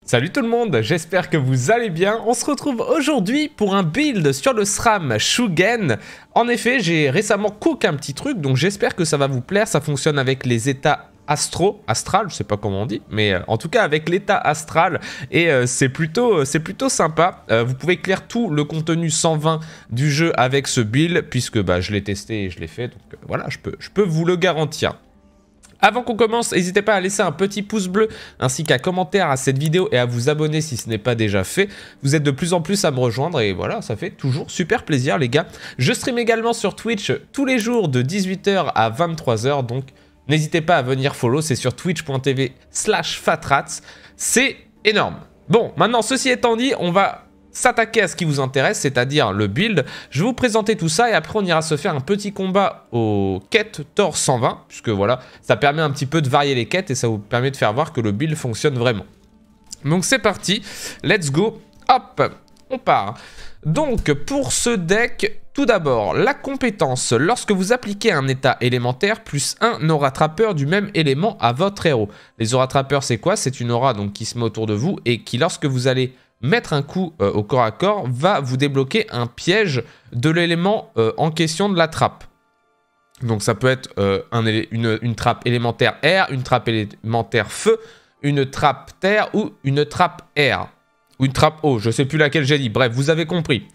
Salut tout le monde, j'espère que vous allez bien. On se retrouve aujourd'hui pour un build sur le SRAM Shugen. En effet, j'ai récemment cook un petit truc, donc j'espère que ça va vous plaire. Ça fonctionne avec les états astral, je sais pas comment on dit, mais en tout cas avec l'état astral, et c'est plutôt sympa. Vous pouvez clear tout le contenu 120 du jeu avec ce build, puisque je l'ai testé et je l'ai fait, donc voilà, je peux vous le garantir. Avant qu'on commence, n'hésitez pas à laisser un petit pouce bleu ainsi qu'un commentaire à cette vidéo et à vous abonner si ce n'est pas déjà fait. Vous êtes de plus en plus à me rejoindre et voilà, ça fait toujours super plaisir les gars. Je stream également sur Twitch tous les jours de 18 h à 23 h, donc n'hésitez pas à venir follow, c'est sur twitch.tv/fatrats. C'est énorme. Bon, maintenant ceci étant dit, on va s'attaquer à ce qui vous intéresse, c'est-à-dire le build. Je vais vous présenter tout ça et après on ira se faire un petit combat aux quêtes Thor 120, puisque voilà, ça permet un petit peu de varier les quêtes et ça vous permet de faire voir que le build fonctionne vraiment. Donc c'est parti, let's go, hop, on part. Donc pour ce deck, tout d'abord, la compétence. Lorsque vous appliquez un état élémentaire, plus 1 aura trappeur du même élément à votre héros. Les aura trappeurs, c'est quoi? C'est une aura donc, qui se met autour de vous et qui, lorsque vous allez mettre un coup au corps à corps, va vous débloquer un piège de l'élément en question de la trappe. Donc ça peut être une trappe élémentaire air, une trappe élémentaire feu, une trappe terre ou une trappe air. Ou une trappe eau, je ne sais plus laquelle j'ai dit. Bref, vous avez compris.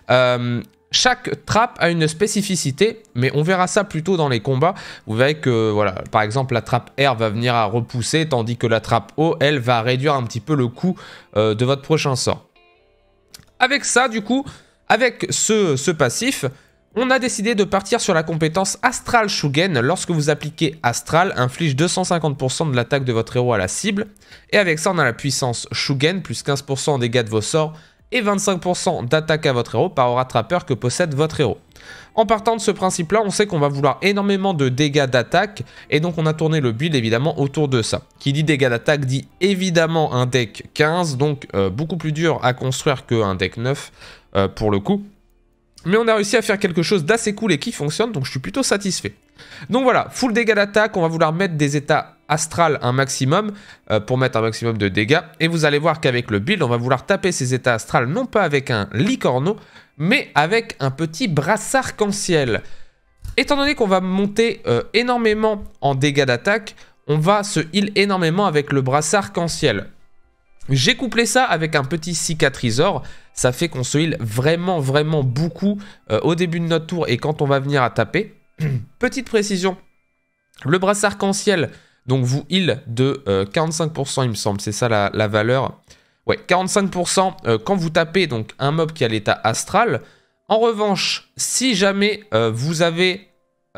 Chaque trappe a une spécificité, mais on verra ça plus tôt dans les combats. Vous verrez que, voilà, par exemple, la trappe air va venir à repousser, tandis que la trappe eau, elle, va réduire un petit peu le coût de votre prochain sort. Avec ça, du coup, avec ce passif, on a décidé de partir sur la compétence Astral Shugen. Lorsque vous appliquez Astral, inflige 250% de l'attaque de votre héros à la cible. Et avec ça, on a la puissance Shugen, plus 15% en dégâts de vos sorts, et 25% d'attaque à votre héros par aura trappeur que possède votre héros. En partant de ce principe-là, on sait qu'on va vouloir énormément de dégâts d'attaque, et donc on a tourné le build évidemment autour de ça. Qui dit dégâts d'attaque dit évidemment un deck 15, donc beaucoup plus dur à construire qu'un deck 9 pour le coup. Mais on a réussi à faire quelque chose d'assez cool et qui fonctionne, donc je suis plutôt satisfait. Donc voilà, full dégâts d'attaque, on va vouloir mettre des états astral un maximum pour mettre un maximum de dégâts. Et vous allez voir qu'avec le build, on va vouloir taper ces états astral non pas avec un licorno, mais avec un petit brassard arc-en-ciel. Étant donné qu'on va monter énormément en dégâts d'attaque, on va se heal énormément avec le brassard arc-en-ciel. J'ai couplé ça avec un petit cicatrisor, ça fait qu'on se heal vraiment beaucoup au début de notre tour et quand on va venir à taper. Petite précision, le brassard arc-en-ciel donc vous heal de 45% il me semble, c'est ça la valeur. Ouais, 45% quand vous tapez donc un mob qui a l'état astral. En revanche, si jamais vous avez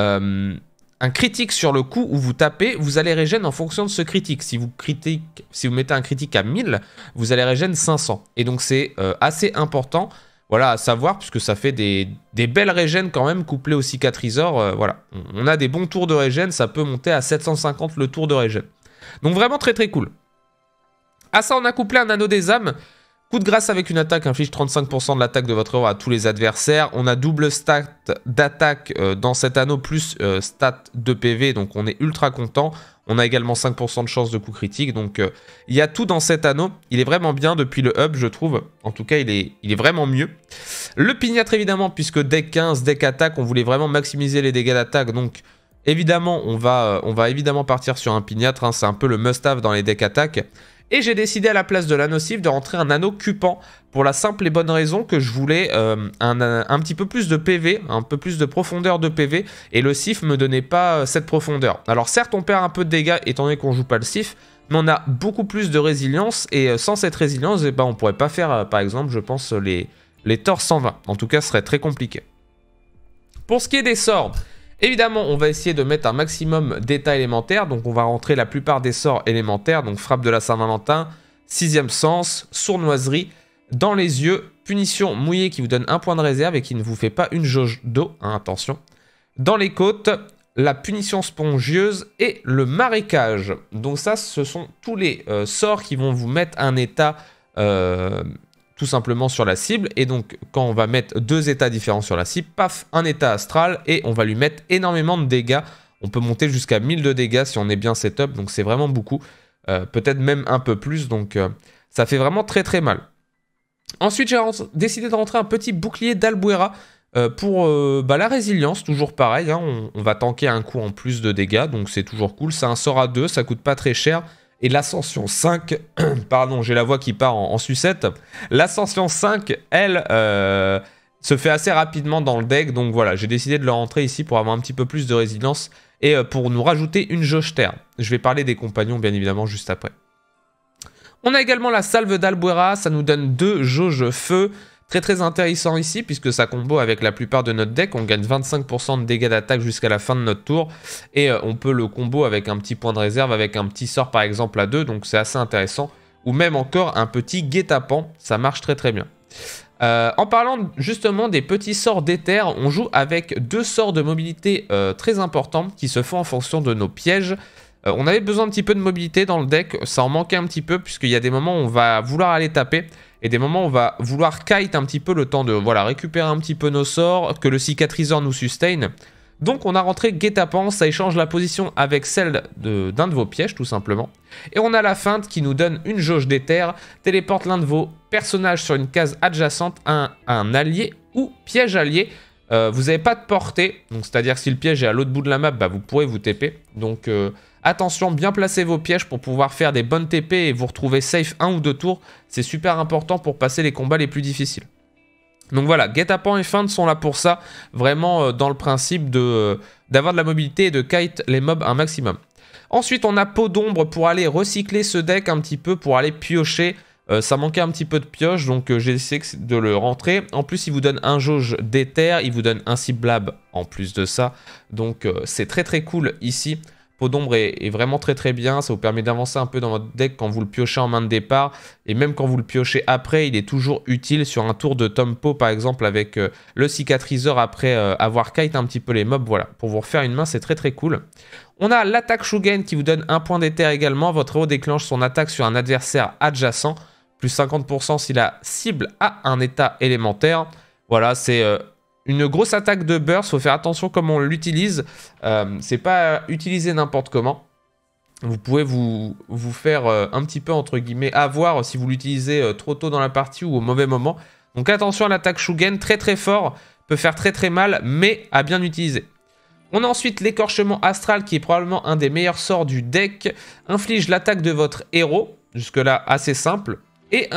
un critique sur le coup où vous tapez, vous allez régène en fonction de ce critique. Si vous mettez un critique à 1000, vous allez régène 500. Et donc c'est assez important, voilà, à savoir, puisque ça fait des belles régènes quand même, couplées au cicatrisor. Voilà, on a des bons tours de régène, ça peut monter à 750 le tour de régène. Donc vraiment très cool. À ça, on a couplé un anneau des âmes. Coup de grâce avec une attaque inflige 35% de l'attaque de votre héros à tous les adversaires. On a double stat d'attaque dans cet anneau plus stat de PV, donc on est ultra content. On a également 5% de chance de coup critique, donc il y a tout dans cet anneau. Il est vraiment bien depuis le hub, je trouve. En tout cas, il est vraiment mieux. Le pignâtre, évidemment, puisque deck 15, deck attaque, on voulait vraiment maximiser les dégâts d'attaque, donc évidemment, on va évidemment partir sur un pignâtre, hein, c'est un peu le must-have dans les decks attaque. Et j'ai décidé à la place de l'anneau Sif de rentrer un anneau cupant pour la simple et bonne raison que je voulais un petit peu plus de PV, un peu plus de profondeur de PV, et le Sif me donnait pas cette profondeur. Alors certes on perd un peu de dégâts étant donné qu'on joue pas le Sif, mais on a beaucoup plus de résilience, et sans cette résilience, eh ben, on pourrait pas faire par exemple je pense les Thor 120, en tout cas ce serait très compliqué. Pour ce qui est des sorts, évidemment, on va essayer de mettre un maximum d'états élémentaires, donc on va rentrer la plupart des sorts élémentaires, donc frappe de la Saint-Valentin, 6e sens, sournoiserie, dans les yeux, punition mouillée qui vous donne un point de réserve et qui ne vous fait pas une jauge d'eau, hein, attention. Dans les côtes, la punition spongieuse et le marécage. Donc ça, ce sont tous les sorts qui vont vous mettre un état tout simplement sur la cible. Et donc, quand on va mettre deux états différents sur la cible, paf, un état astral et on va lui mettre énormément de dégâts. On peut monter jusqu'à 1000 de dégâts si on est bien setup, donc c'est vraiment beaucoup. Peut-être même un peu plus, donc Ça fait vraiment très très mal. Ensuite, j'ai décidé de rentrer un petit bouclier d'Albuera pour la résilience, toujours pareil. Hein, on va tanker un coup en plus de dégâts, donc c'est toujours cool. C'est un sort à 2, ça coûte pas très cher. Et l'Ascension 5, pardon, j'ai la voix qui part en sucette. L'Ascension 5, elle, se fait assez rapidement dans le deck. Donc voilà, j'ai décidé de le rentrer ici pour avoir un petit peu plus de résilience et pour nous rajouter une jauge terre. Je vais parler des compagnons, bien évidemment, juste après. On a également la salve d'Albuera, ça nous donne 2 jauges feu. Très très intéressant ici, puisque ça combo avec la plupart de notre deck. On gagne 25% de dégâts d'attaque jusqu'à la fin de notre tour. Et on peut le combo avec un petit point de réserve, avec un petit sort par exemple à 2. Donc c'est assez intéressant. Ou même encore un petit guet-apens, ça marche très très bien. En parlant justement des petits sorts d'éther, on joue avec 2 sorts de mobilité très importants qui se font en fonction de nos pièges. On avait besoin un petit peu de mobilité dans le deck, ça en manquait un petit peu puisqu'il y a des moments où on va vouloir aller taper et des moments où on va vouloir kite un petit peu le temps de récupérer un petit peu nos sorts, que le cicatriseur nous sustain. Donc on a rentré guet-apens, ça échange la position avec celle d'un de vos pièges tout simplement. Et on a la feinte qui nous donne une jauge d'éther, téléporte l'un de vos personnages sur une case adjacente à un allié ou piège allié. Vous n'avez pas de portée, donc c'est-à-dire que si le piège est à l'autre bout de la map, vous pourrez vous TP. Donc attention, bien placer vos pièges pour pouvoir faire des bonnes TP et vous retrouver safe 1 ou 2 tours. C'est super important pour passer les combats les plus difficiles. Donc voilà, guet-apens et feinte sont là pour ça, vraiment dans le principe d'avoir de la mobilité et de kite les mobs un maximum. Ensuite, on a peau d'ombre pour aller recycler ce deck un petit peu, pour aller piocher. Ça manquait un petit peu de pioche, donc j'ai essayé de le rentrer. En plus, il vous donne un jauge d'éther, il vous donne un ciblab en plus de ça. Donc c'est très très cool ici. Peau d'ombre est vraiment très très bien, ça vous permet d'avancer un peu dans votre deck quand vous le piochez en main de départ, et même quand vous le piochez après, il est toujours utile sur un tour de Tompo par exemple avec le cicatriseur après avoir kite un petit peu les mobs, voilà, pour vous refaire une main c'est très très cool. On a l'attaque Shugen qui vous donne un point d'éther également, votre héros déclenche son attaque sur un adversaire adjacent, plus 50% si la cible a un état élémentaire, voilà c'est... une grosse attaque de burst, faut faire attention comment on l'utilise. C'est pas utilisé n'importe comment. Vous pouvez vous faire un petit peu, entre guillemets, avoir si vous l'utilisez trop tôt dans la partie ou au mauvais moment. Donc attention à l'attaque Shugen, très très fort, peut faire très très mal, mais à bien utiliser. On a ensuite l'écorchement astral qui est probablement un des meilleurs sorts du deck. Inflige l'attaque de votre héros, jusque-là assez simple. Et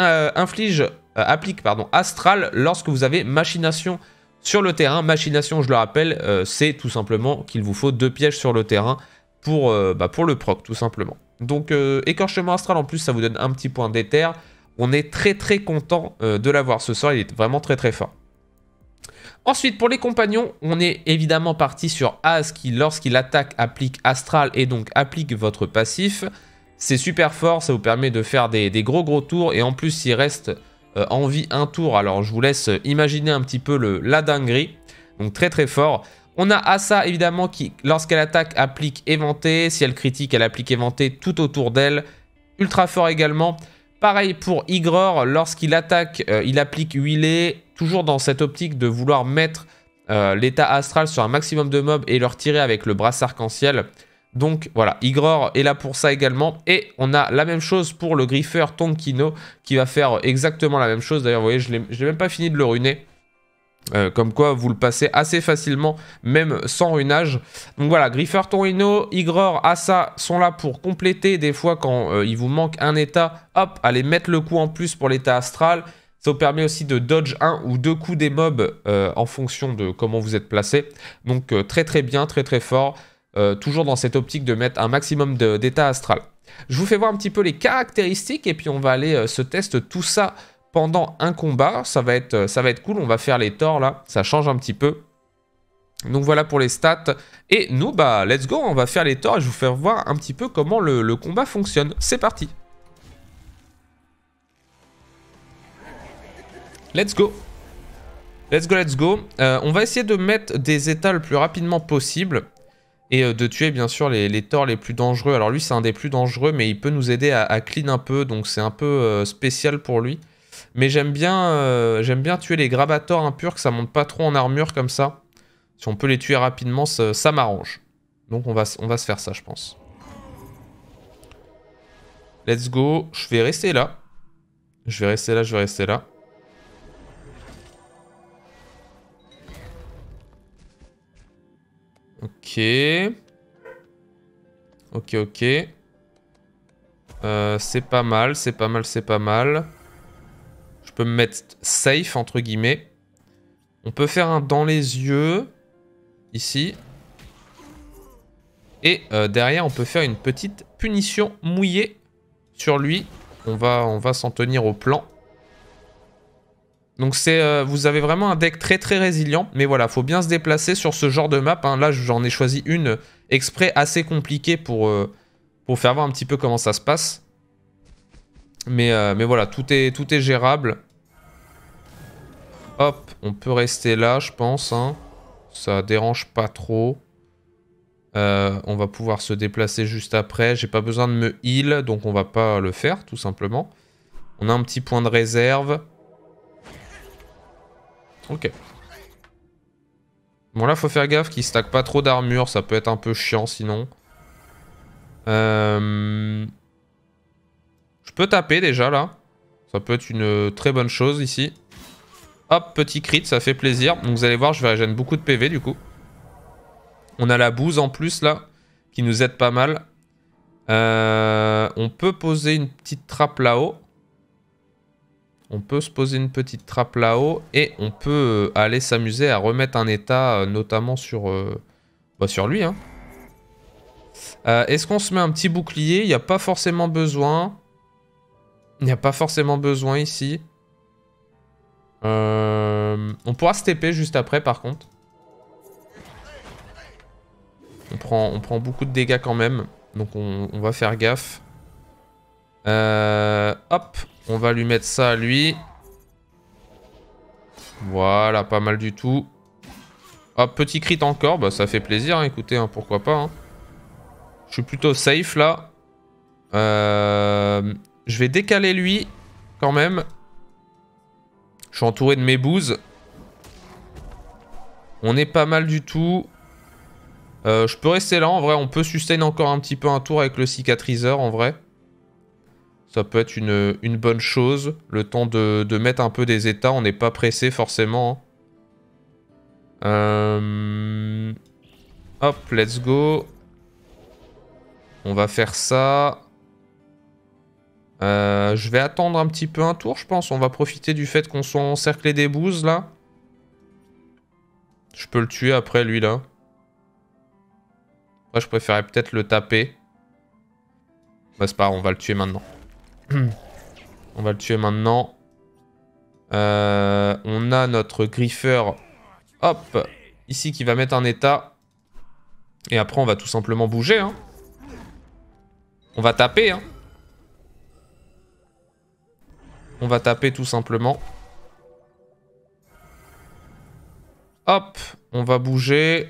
applique astral lorsque vous avez machination sur le terrain. Machination, je le rappelle, c'est tout simplement qu'il vous faut 2 pièges sur le terrain pour le proc, tout simplement. Donc, écorchement astral, en plus, ça vous donne un petit point d'éther. On est très très content de l'avoir, ce sort, il est vraiment très très fort. Ensuite, pour les compagnons, on est évidemment parti sur Az qui, lorsqu'il attaque, applique astral et donc applique votre passif. C'est super fort, ça vous permet de faire des gros tours et en plus, s'il reste... en vie un tour, alors je vous laisse imaginer un petit peu la dinguerie, donc très très fort. On a Asa évidemment qui, lorsqu'elle attaque, applique éventé, si elle critique, elle applique éventé tout autour d'elle, ultra fort également. Pareil pour Igror, lorsqu'il attaque, il applique huilé, toujours dans cette optique de vouloir mettre l'état astral sur un maximum de mobs et leur tirer avec le brassard arc-en-ciel. Donc voilà, Igror est là pour ça également. Et on a la même chose pour le griffeur Tonkino qui va faire exactement la même chose. D'ailleurs, vous voyez, je n'ai même pas fini de le runer. Comme quoi, vous le passez assez facilement, même sans runage. Donc voilà, griffeur Tonkino, Igror, Asa sont là pour compléter. Des fois, quand il vous manque un état, hop, allez mettre le coup en plus pour l'état astral. Ça vous permet aussi de dodge 1 ou 2 coups des mobs en fonction de comment vous êtes placé. Donc très très bien, très très fort. Toujours dans cette optique de mettre un maximum d'état astral. Je vous fais voir un petit peu les caractéristiques et puis on va aller se tester tout ça pendant un combat. Ça va être cool, on va faire les torts là, ça change un petit peu. Donc voilà pour les stats. Et nous, let's go, on va faire les torts et je vous fais voir un petit peu comment le combat fonctionne. C'est parti. Let's go. Let's go. On va essayer de mettre des états le plus rapidement possible. Et de tuer bien sûr les torts les plus dangereux. Alors lui c'est un des plus dangereux mais il peut nous aider à clean un peu. Donc c'est un peu spécial pour lui. Mais j'aime bien tuer les grabators impurs, que ça monte pas trop en armure comme ça. Si on peut les tuer rapidement ça m'arrange. Donc on va se faire ça je pense. Let's go. Je vais rester là. Je vais rester là, je vais rester là. Ok. Ok, ok. C'est pas mal, c'est pas mal, c'est pas mal. Je peux me mettre safe, entre guillemets. On peut faire un dans les yeux. Ici. Et derrière, on peut faire une petite punition mouillée sur lui. On va s'en tenir au plan. Donc vous avez vraiment un deck très très résilient. Mais voilà, faut bien se déplacer sur ce genre de map. Hein. Là, j'en ai choisi une exprès assez compliquée pour faire voir un petit peu comment ça se passe. Mais voilà, tout est gérable. Hop, on peut rester là, je pense. Hein. Ça dérange pas trop. On va pouvoir se déplacer juste après. J'ai pas besoin de me heal, donc on va pas le faire, tout simplement. On a un petit point de réserve. Ok. Bon là, faut faire gaffe qu'il stack pas trop d'armure. Ça peut être un peu chiant, sinon. Je peux taper, déjà, là. Ça peut être une très bonne chose, ici. Hop, petit crit, ça fait plaisir. Donc vous allez voir, je vais régénérer beaucoup de PV, du coup. On a la bouse en plus là, qui nous aide pas mal. On peut poser une petite trappe là-haut. On peut se poser une petite trappe là-haut. Et on peut aller s'amuser à remettre un état, notamment sur lui. Hein. Est-ce qu'on se met un petit bouclier? Il n'y a pas forcément besoin. Il n'y a pas forcément besoin ici. On pourra se TP juste après par contre. On prend beaucoup de dégâts quand même. Donc on va faire gaffe. Hop. On va lui mettre ça à lui. Voilà, pas mal du tout. Hop, petit crit encore. Bah ça fait plaisir, hein, écoutez, hein, pourquoi pas. Hein. Je suis plutôt safe là. Je vais décaler lui quand même. Je suis entouré de mes bouses. On est pas mal du tout. Je peux rester là, en vrai. On peut sustain encore un petit peu un tour avec le cicatriseur, en vrai. Ça peut être une bonne chose. Le temps de mettre un peu des états. On n'est pas pressé, forcément. Hop, let's go. On va faire ça. Je vais attendre un petit peu un tour, je pense. On va profiter du fait qu'on soit encerclé des bouses, là. Je peux le tuer après, lui, là. Moi, je préférais peut-être le taper. Bah, c'est pas grave, on va le tuer maintenant. On va le tuer maintenant. On a notre griffeur. Hop. Ici, qui va mettre un état. Et après, on va tout simplement bouger. Hein. On va taper. Hein. On va taper tout simplement. Hop. On va bouger.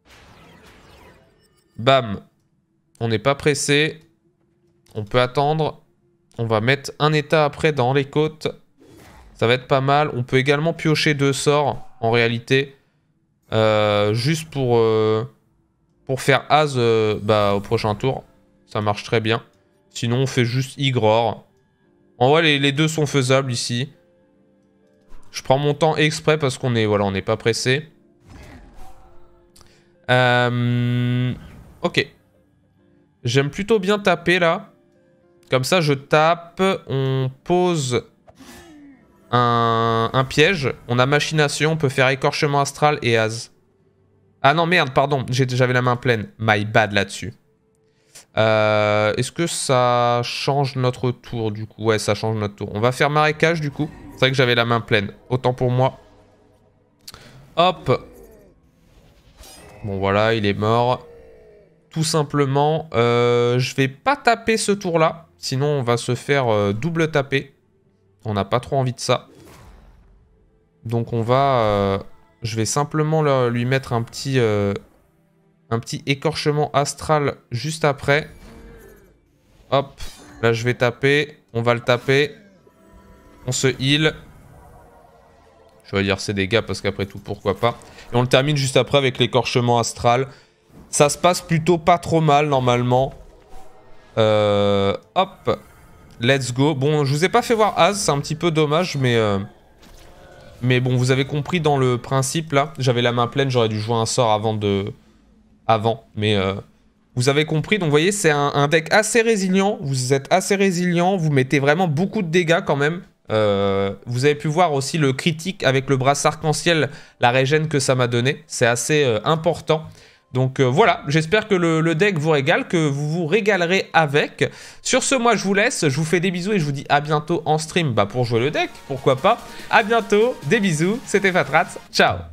Bam. On n'est pas pressé. On peut attendre. On va mettre un état après dans les côtes. Ça va être pas mal. On peut également piocher 2 sorts en réalité. Juste pour faire as au prochain tour. Ça marche très bien. Sinon on fait juste Igror. En vrai les deux sont faisables ici. Je prends mon temps exprès parce qu'on est, voilà, on n'est pas pressé. Ok. J'aime plutôt bien taper là. Comme ça je tape. On pose un piège. On a machination. On peut faire écorchement astral et as. Ah non merde pardon. J'avais la main pleine. My bad là-dessus. Est-ce que ça change notre tour du coup? Ouais, ça change notre tour. On va faire marécage du coup. C'est vrai que j'avais la main pleine. Autant pour moi. Hop. Bon voilà, il est mort. Tout simplement. Je vais pas taper ce tour-là. Sinon, on va se faire double taper. On n'a pas trop envie de ça. Donc on va... je vais simplement lui mettre un petit écorchement astral juste après. Hop, là je vais taper. On va le taper. On se heal. Je vais dire ses dégâts parce qu'après tout, pourquoi pas. Et on le termine juste après avec l'écorchement astral. Ça se passe plutôt pas trop mal normalement. Hop. let's go. Bon, je vous ai pas fait voir As, c'est un petit peu dommage, mais bon, vous avez compris dans le principe, là. J'avais la main pleine, j'aurais dû jouer un sort mais vous avez compris. Donc, vous voyez, c'est un deck assez résilient. Vous êtes assez résilient, vous mettez vraiment beaucoup de dégâts quand même. Vous avez pu voir aussi le critique avec le brassard arc-en-ciel, la régène que ça m'a donné. C'est assez important. Donc voilà, j'espère que le deck vous régale, que vous vous régalerez avec. Sur ce, moi je vous laisse, je vous fais des bisous et je vous dis à bientôt en stream pour jouer le deck, pourquoi pas. À bientôt, des bisous, c'était Fatrats, ciao.